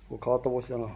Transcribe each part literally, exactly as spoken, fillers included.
変わった帽子だな。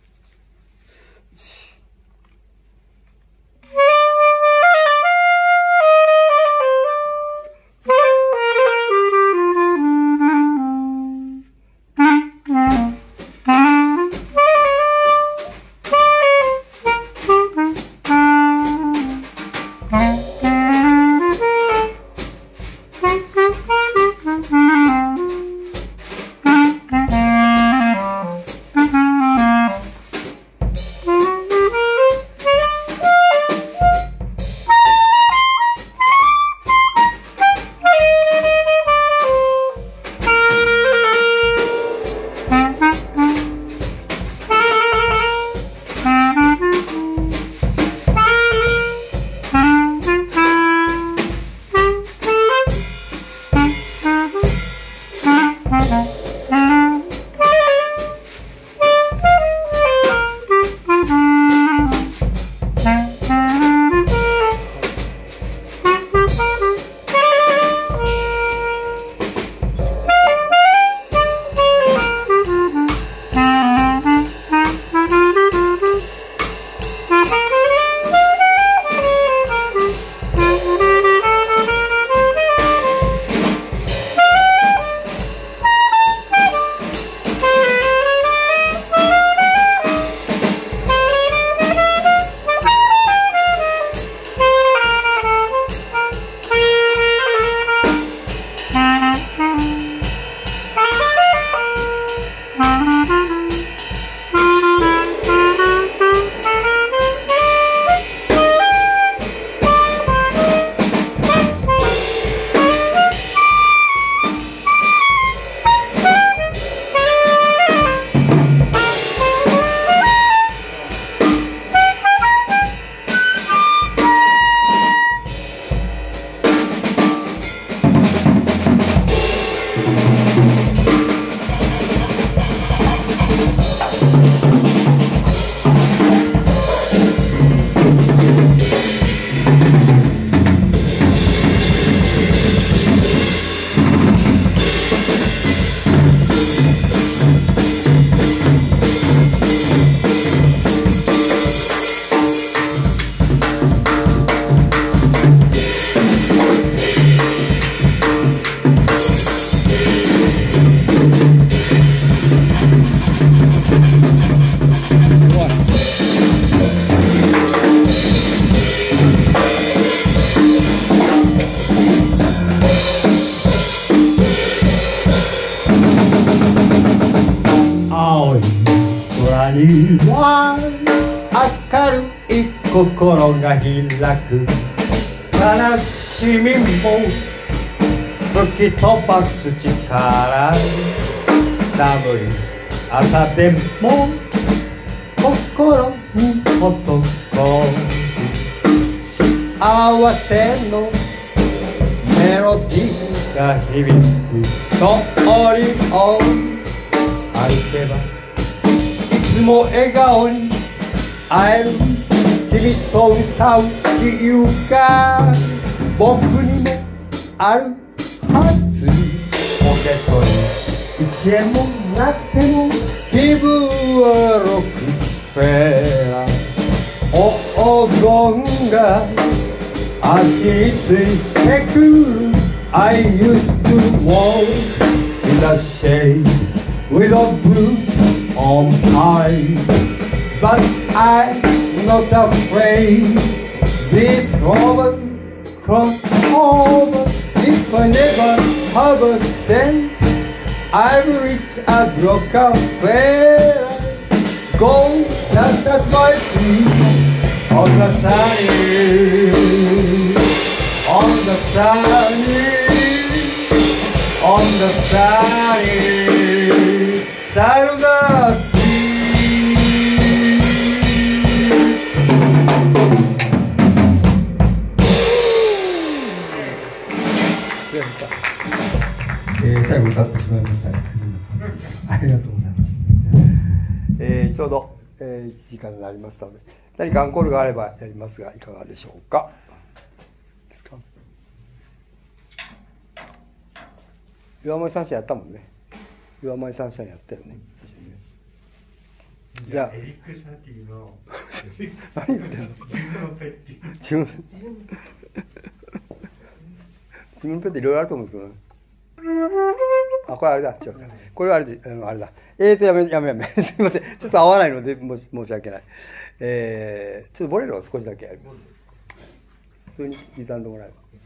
心が開く悲しみも吹き飛ばす力寒い朝でも心に男幸せのメロディーが響く通りを歩けばいつも笑顔に会える君と歌う自由が僕にもあるはずポケットに一円もなくても気分はロックフェラ黄金が足についてくる I used to walk in the shade without boots on high but I'm not afraid this roller coaster over if I never have a cent I'm rich as Rockefeller gold dust at my feet on the sunny on the sunny on the sunny side of the streetえー、最後歌ってしまいましたが、次の感じでありがとうございました。 えー、ちょうど、えー、いちじかんになりましたので、何かアンコールがあればやりますが、いかがでしょうか。ですか。岩森三社やったもんね。岩森三社やったよね。 じゃあエリック・サティの何言ってんの自分のペッティ自分自分のペットいろいろあると思うんですけどね。あ、これあれだ。ちょっとこれはあれで、あのあれだ。えーと、やめ、やめやめ。すみません。ちょっと合わないので、もし申し訳ない。えー、ちょっとボレロを少しだけやります。普通に刻んでもらえば。